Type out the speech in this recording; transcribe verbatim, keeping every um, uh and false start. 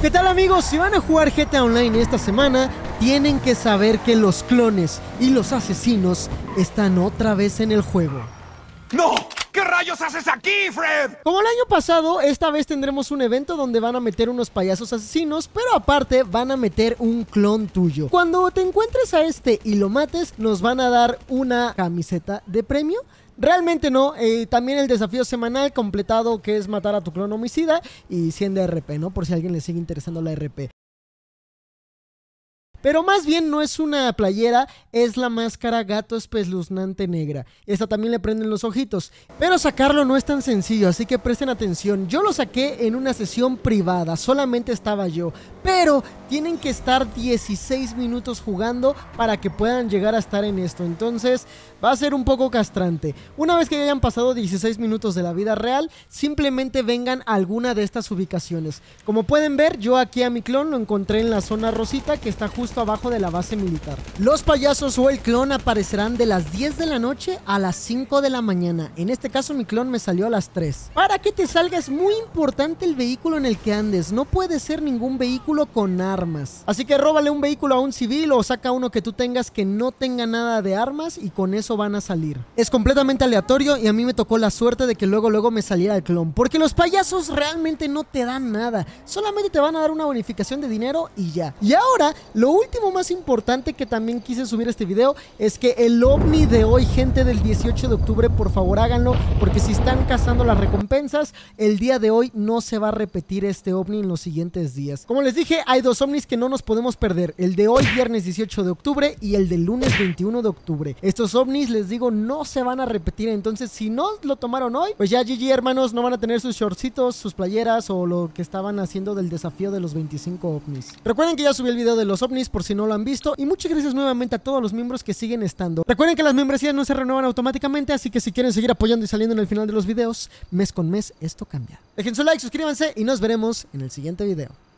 ¿Qué tal, amigos? Si van a jugar G T A Online esta semana, tienen que saber que los clones y los asesinos están otra vez en el juego. ¡No! ¿Qué rayos haces aquí, Fred? Como el año pasado, esta vez tendremos un evento donde van a meter unos payasos asesinos, pero aparte van a meter un clon tuyo. Cuando te encuentres a este y lo mates, nos van a dar una camiseta de premio. Realmente no, eh, también el desafío semanal completado, que es matar a tu clon homicida, y cien de R P, ¿no? Por si a alguien le sigue interesando la R P. Pero más bien no es una playera, es la máscara gato espeluznante negra. Esta también le prenden los ojitos. Pero sacarlo no es tan sencillo, así que presten atención. Yo lo saqué en una sesión privada, solamente estaba yo. Pero tienen que estar dieciséis minutos jugando para que puedan llegar a estar en esto. Entonces va a ser un poco castrante. Una vez que hayan pasado dieciséis minutos de la vida real, simplemente vengan a alguna de estas ubicaciones. Como pueden ver, yo aquí a mi clon lo encontré en la zona rosita, que está justo abajo de la base militar. Los payasos o el clon aparecerán de las diez de la noche a las cinco de la mañana. En este caso mi clon me salió a las tres. Para que te salga es muy importante el vehículo en el que andes. No puede ser ningún vehículo con armas. Así que róbale un vehículo a un civil o saca uno que tú tengas que no tenga nada de armas y con eso van a salir. Es completamente aleatorio y a mí me tocó la suerte de que luego luego me saliera el clon. Porque los payasos realmente no te dan nada. Solamente te van a dar una bonificación de dinero y ya. Y ahora, lo último último más importante que también quise subir este video es que el ovni de hoy, gente, del dieciocho de octubre, por favor háganlo, porque si están cazando las recompensas, el día de hoy no se va a repetir este ovni en los siguientes días. Como les dije, hay dos ovnis que no nos podemos perder, el de hoy, viernes dieciocho de octubre, y el del lunes veintiuno de octubre. Estos ovnis, les digo, no se van a repetir, entonces si no lo tomaron hoy, pues ya G G, hermanos, no van a tener sus shortcitos, sus playeras o lo que estaban haciendo del desafío de los veinticinco ovnis. Recuerden que ya subí el video de los ovnis por si no lo han visto, y muchas gracias nuevamente a todos los miembros que siguen estando. Recuerden que las membresías no se renuevan automáticamente, así que si quieren seguir apoyando y saliendo en el final de los videos, mes con mes, esto cambia. Dejen su like, suscríbanse y nos veremos en el siguiente video.